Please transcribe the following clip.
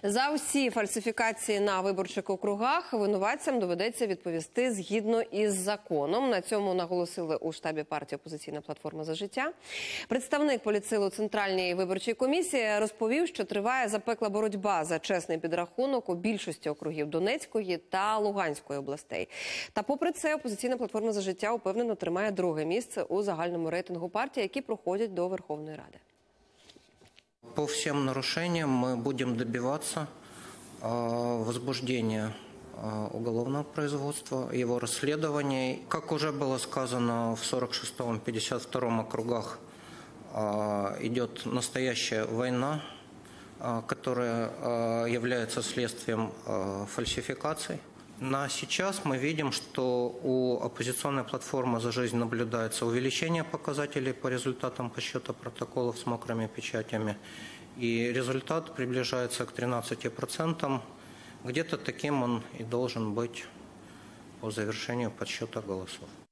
За усі фальсифікації на виборчих округах винуватцям доведеться відповісти згідно із законом. На цьому наголосили у штабі партії «Опозиційна платформа за життя». Представник політсил у Центральній виборчій комісії розповів, що триває запекла боротьба за чесний підрахунок у більшості округів Донецької та Луганської областей. Та попри це, «Опозиційна платформа за життя» упевнено тримає друге місце у загальному рейтингу партій, які проходять до Верховної Ради. По всем нарушениям мы будем добиваться возбуждения уголовного производства, его расследования. Как уже было сказано, в 46-м, 52-м округах идет настоящая война, которая является следствием фальсификаций. На сейчас мы видим, что у оппозиционной платформы «За жизнь» наблюдается увеличение показателей по результатам подсчета протоколов с мокрыми печатями. И результат приближается к 13%. Где-то таким он и должен быть по завершению подсчета голосов.